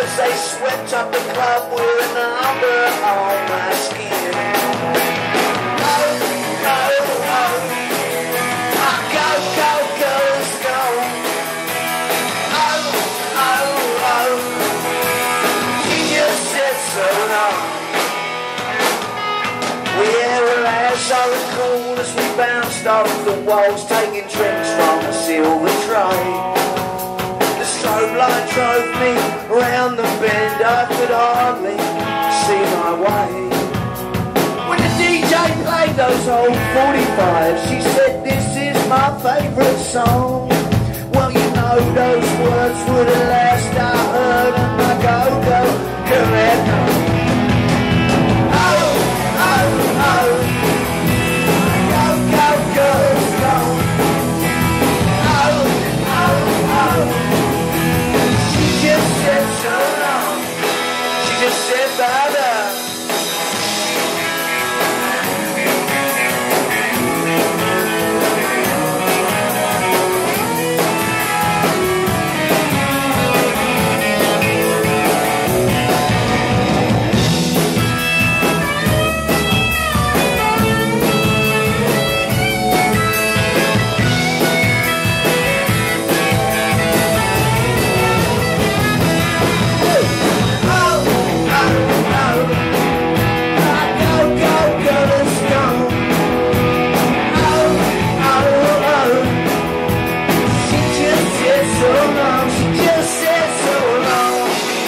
as they swept up the club with a number on my skin. Oh, oh, oh, go, go, girls, go. Oh, oh, oh, she just said so long. We were as I recall as we bounced off the walls, taking trips from a silver tray. The strobe light drove me round the bend, I could hardly see my way. When the DJ played those old 45s, she said, this is my favourite song. Well, you know those words were the last I heard, and my go-go correct. Oh, oh, oh, go, go, girls, go. Oh, oh, oh, she just said so long. She just said bye-bye.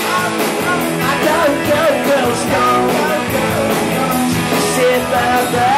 Bye-bye.